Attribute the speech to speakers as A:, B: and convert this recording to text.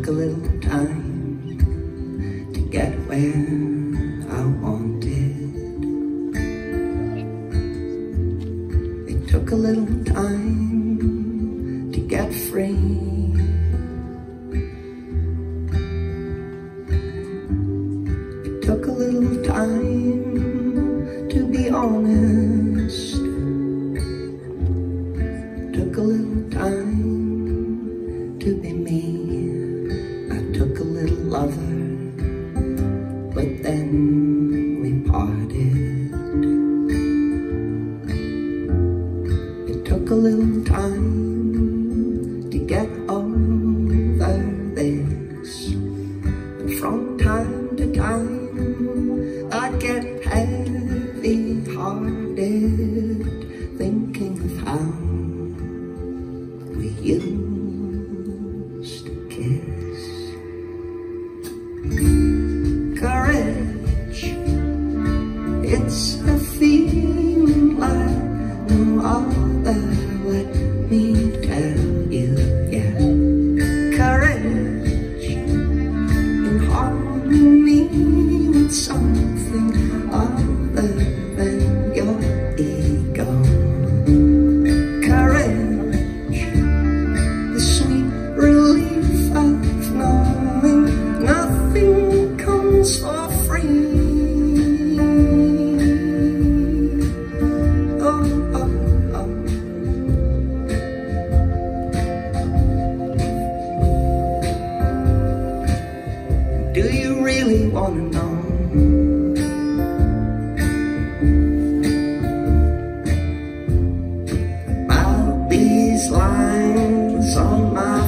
A: a little time to get where I wanted. It took a little time to get free. It took a little time to be honest. It took a little time to be me. I took a little lover, but then we parted. It took a little time to get over this, but from time to time I'd get heavy-hearted, thinking of how we used to kiss. Courage, it's a feeling like no other, let me tell you, yeah. Courage, in harmony with something other than your ego. Courage, the sweet relief of knowing nothing comes for free. Oh, oh, oh. Do you really want to know about these lines on my